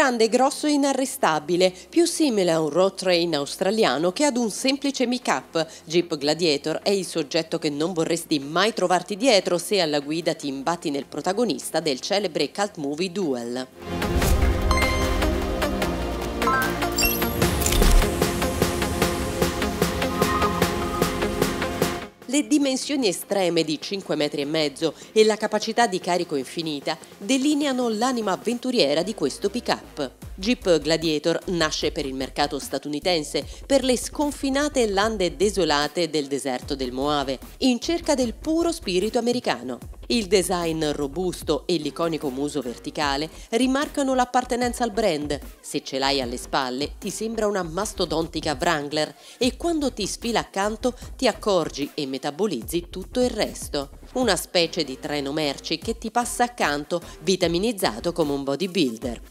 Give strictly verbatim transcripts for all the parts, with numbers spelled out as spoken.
Grande, grosso e inarrestabile, più simile a un road train australiano che ad un semplice make-up, Jeep Gladiator è il soggetto che non vorresti mai trovarti dietro se alla guida ti imbatti nel protagonista del celebre cult movie Duel. Le dimensioni estreme di cinque metri e mezzo e la capacità di carico infinita delineano l'anima avventuriera di questo pick-up. Jeep Gladiator nasce per il mercato statunitense, per le sconfinate lande desolate del deserto del Mojave, in cerca del puro spirito americano. Il design robusto e l'iconico muso verticale rimarcano l'appartenenza al brand. Se ce l'hai alle spalle ti sembra una mastodontica Wrangler e quando ti sfila accanto ti accorgi e metabolizzi tutto il resto. Una specie di treno merci che ti passa accanto, vitaminizzato come un bodybuilder.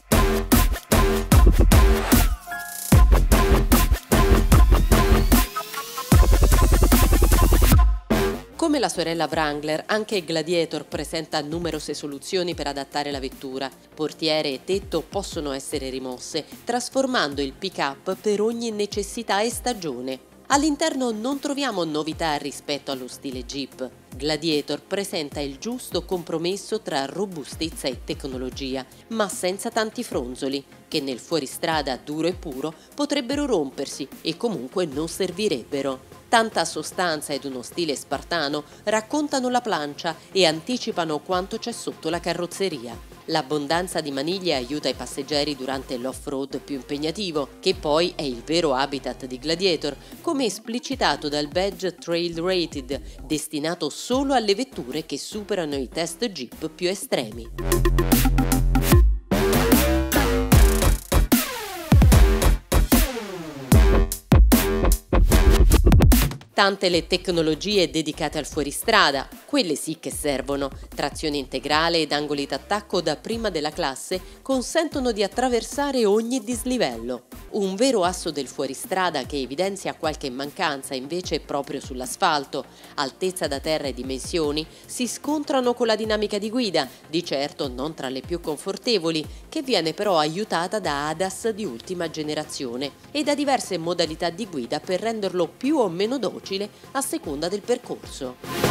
Come la sorella Wrangler, anche Gladiator presenta numerose soluzioni per adattare la vettura. Portiere e tetto possono essere rimosse, trasformando il pick-up per ogni necessità e stagione. All'interno non troviamo novità rispetto allo stile Jeep. Gladiator presenta il giusto compromesso tra robustezza e tecnologia, ma senza tanti fronzoli, che nel fuoristrada duro e puro potrebbero rompersi e comunque non servirebbero. Tanta sostanza ed uno stile spartano raccontano la plancia e anticipano quanto c'è sotto la carrozzeria. L'abbondanza di maniglie aiuta i passeggeri durante l'off-road più impegnativo, che poi è il vero habitat di Gladiator, come esplicitato dal badge Trail Rated, destinato solo alle vetture che superano i test Jeep più estremi. Tante le tecnologie dedicate al fuoristrada, quelle sì che servono. Trazione integrale ed angoli d'attacco da prima della classe consentono di attraversare ogni dislivello. Un vero asso del fuoristrada che evidenzia qualche mancanza invece proprio sull'asfalto. Altezza da terra e dimensioni si scontrano con la dinamica di guida, di certo non tra le più confortevoli, che viene però aiutata da A D A S di ultima generazione e da diverse modalità di guida per renderlo più o meno docile a seconda del percorso.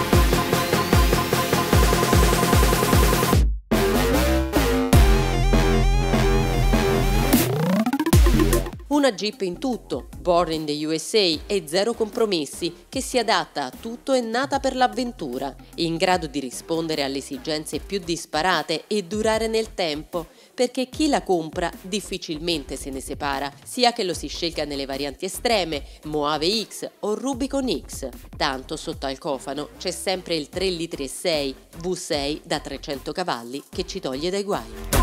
Una Jeep in tutto, born in the U S A e zero compromessi, che si adatta a tutto e nata per l'avventura, in grado di rispondere alle esigenze più disparate e durare nel tempo, perché chi la compra difficilmente se ne separa, sia che lo si scelga nelle varianti estreme, Mojave X o Rubicon X. Tanto sotto al cofano c'è sempre il tre litri e sei V sei da trecento cavalli che ci toglie dai guai.